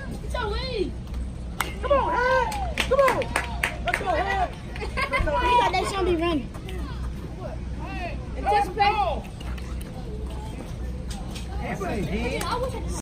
It's your lead. Come on, Head. Come on. Let's go, Head. He thought they shouldn't be running. Anticipate. Hey,